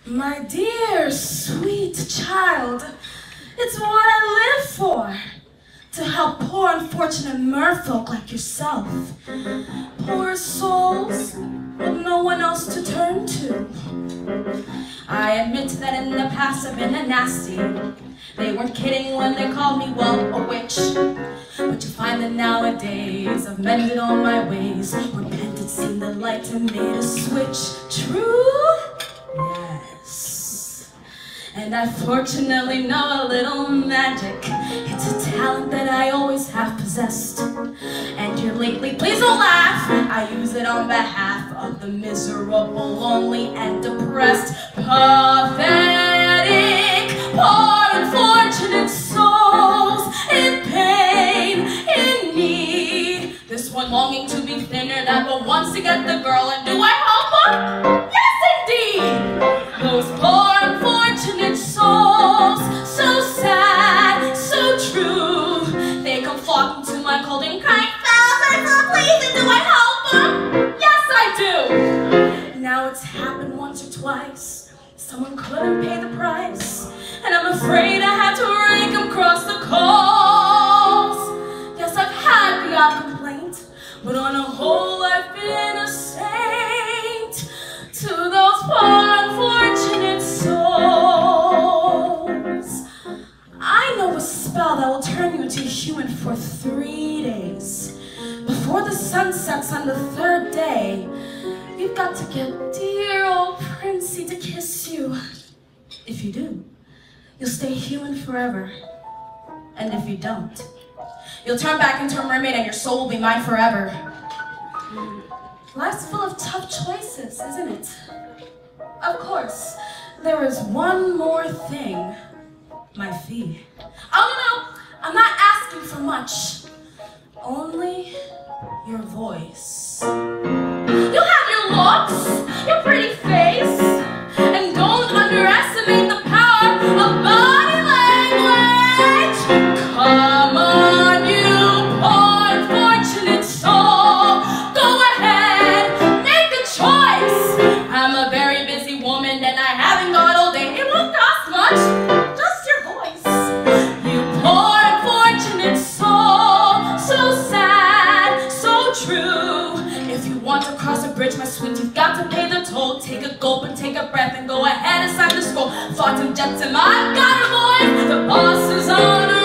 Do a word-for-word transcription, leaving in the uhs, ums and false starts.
My dear, sweet child, it's what I live for. To help poor, unfortunate merfolk like yourself. Poor souls with no one else to turn to. I admit that in the past I've been a nasty. They weren't kidding when they called me, well, a witch. But you find that nowadays I've mended all my ways. Repented, seen the light and made a switch. True? Yes. And I fortunately know a little magic. It's a talent that I always have possessed. And here lately, please don't laugh, I use it on behalf of the miserable, lonely, and depressed. Pathetic, poor, unfortunate souls in pain, in need. This one longing to be thinner, that but wants to get the girl, and do I help her? Yes, indeed! Those poor, unfortunate souls, so sad, so true. They come flocking to my cold and kind spells, I'm so pleased, and do I help them? Yes, I do! Now it's happened once or twice. Someone couldn't pay the price, and I'm afraid I had to rake them across the coals. Yes, I've had the odd complaint, but on a whole I've been a saint to those poor unfortunate souls. I know a spell that will turn you into a human for three days. Before the sun sets on the third day, you've got to get dear old Princey to kiss you. If you do, you'll stay human forever. And if you don't, you'll turn back into a mermaid and your soul will be mine forever. Life's full of tough choices, isn't it? Of course, there is one more thing. My fee. Oh, no, I'm not asking for much. Only your voice. You have your looks, your pretty face, and don't underestimate the power of body language. Come on, you poor unfortunate soul. Go ahead, make a choice. I'm a very busy woman and I haven't got all day. It won't cost much, just your voice. You poor unfortunate soul, so sad, so true. If you want to cross a bridge, my sweet, you've got to pay the toll. Take a gulp and take a breath and go ahead and sign the scroll. Thoughts and jets and I've got a voice. The boss is on her.